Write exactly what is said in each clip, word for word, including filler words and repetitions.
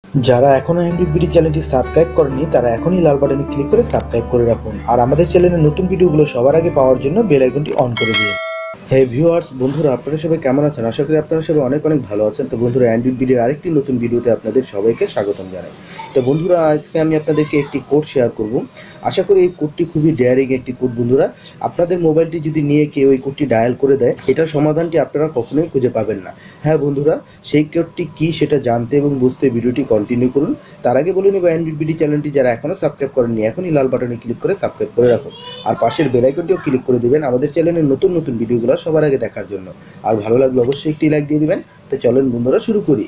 যারা এখনো Android BD চ্যানেলটি সাবস্ক্রাইব করেনি তারা এখনই লাল বাটনে ক্লিক করে সাবস্ক্রাইব করে রাখুন আর আমাদের চ্যানেলের নতুন ভিডিওগুলো সবার আগে পাওয়ার জন্য বেল আইকনটি অন করে দিন। হে ভিউয়ার্স, বন্ধুরা আপনারা সবাই কেমন আছেন? আশা করি আপনারা সবাই অনেক অনেক ভালো আছেন। তো বন্ধুরা, অ্যান্ড্রয়েড বিডির আরেকটি নতুন ভিডিওতে আপনাদের সবাইকে স্বাগতম জানাই। তো বন্ধুরা, আজকে আমি আপনাদেরকে একটি কোড শেয়ার করব। আশা করি এই কোডটি খুবই ডেয়ারিং একটি কোড। বন্ধুরা, আপনাদের মোবাইলটি যদি নিয়ে কেউ এই কোডটি ডায়াল করে দেয়, এটার সমাধানটি আপনারা কখনোই খুঁজে পাবেন না। হ্যাঁ বন্ধুরা, সেই কোডটি কী সেটা জানতে এবং বুঝতে ভিডিওটি কন্টিনিউ করুন। তার আগে বলে নেব, অ্যান্ড্রয়েড বিডি চ্যানেলটি যারা এখনও সাবস্ক্রাইব করেননি এখনই লাল বাটনে ক্লিক করে সাবস্ক্রাইব করে রাখুন আর পাশের বেল আইকনটিও ক্লিক করে দেবেন আমাদের চ্যানেলের নতুন নতুন ভিডিওগুলো সবার আগে দেখার জন্য। আর ভালো লাগলে অবশ্যই একটি লাইক দিয়ে দিবেন। তো চলেন বন্ধুরা, শুরু করি।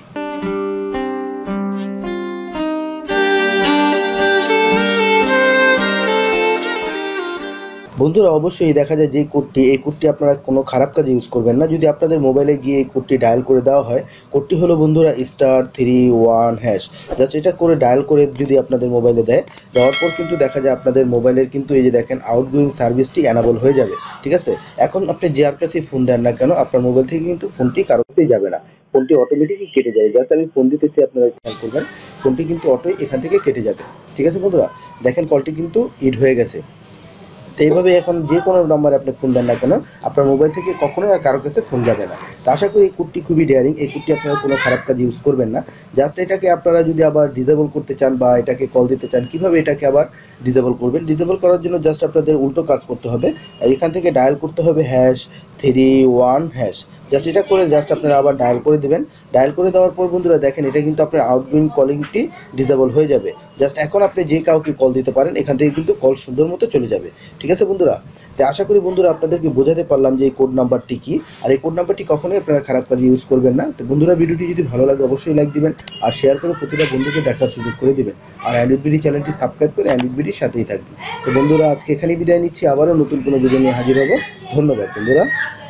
বন্ধুরা, অবশ্যই দেখা যায় যে কোডটি এই কোডটি আপনারা কোনো খারাপ কাজে ইউজ করবেন না। যদি আপনাদের মোবাইলে গিয়ে এই কোডটি ডায়াল করে দেওয়া হয়, কোডটি হলো বন্ধুরা star three one hash. Just এটা করে ডায়াল করে যদি আপনাদের মোবাইলে দেয়, দেওয়ার পর কিন্তু দেখা যায় আপনাদের মোবাইলের কিন্তু এই যে দেখেন আউটগোয়িং সার্ভিসটি অ্যানাবল হয়ে যাবে। ঠিক আছে, এখন আপনি যার কাছে ফোন দেন না কেন, আপনার মোবাইল থেকে কিন্তু ফোনটি কারোতেই যাবে না, ফোনটি অটোমেটিকই কেটে যাবে। জাস্ট আমি ফোন দিতেছি, আপনারা খেয়াল করবেন ফোনটি কিন্তু অটোই এখান থেকে কেটে যাবে। ঠিক আছে বন্ধুরা, দেখেন কলটি কিন্তু ইড হয়ে গেছে। তো এইভাবে এখন যে কোনো নাম্বারে আপনি ফোন দেন না কেন, আপনার মোবাইল থেকে কখনোই আর কারো কাছে ফোন যাবে না। তো আশা করি এই কোডটি খুবই ডেয়ারিং। এই কোডটি আপনারা কোনো খারাপ কাজে ইউজ করবেন না। জাস্ট এটাকে আপনারা যদি আবার ডিসেবল করতে চান বা এটাকে কল দিতে চান, কীভাবে এটাকে আবার ডিসেবল করবেন? ডিসেবল করার জন্য জাস্ট আপনাদের উল্টো কাজ করতে হবে। এখান থেকে ডায়াল করতে হবে hash three one hash. Just এটা করে জাস্ট আপনারা আবার ডায়াল করে দেবেন। ডায়াল করে দেওয়ার পর বন্ধুরা দেখেন এটা কিন্তু আপনার আউটগোয়িং কলিংটি ডিসেবল হয়ে যাবে। জাস্ট এখন আপনি যে কাউকে কল দিতে পারেন, এখান থেকে কিন্তু কল সুন্দর মতো চলে যাবে। ঠিক আছে বন্ধুরা, তো আশা করি বন্ধুরা আপনাদেরকে বোঝাতে পারলাম যে এই কোড নাম্বারটি কী, আর এই কোড নাম্বারটি কখনোই আপনারা খারাপ কাজে ইউজ করবেন না। তো বন্ধুরা, ভিডিওটি যদি ভালো লাগে অবশ্যই লাইক দিবেন আর শেয়ার করে প্রতিটা বন্ধুকে দেখার সুযোগ করে দেবেন। আর অ্যান্ড্রয়েড বিডি চ্যানেলটি সাবস্ক্রাইব করে অ্যান্ড্রয়েড বিডির সাথেই থাকবেন। তো বন্ধুরা, আজকে এখানেই বিদায় নিচ্ছি। আবারও নতুন কোনো ভিডিও নিয়ে হাজির হব। ধন্যবাদ বন্ধুরা।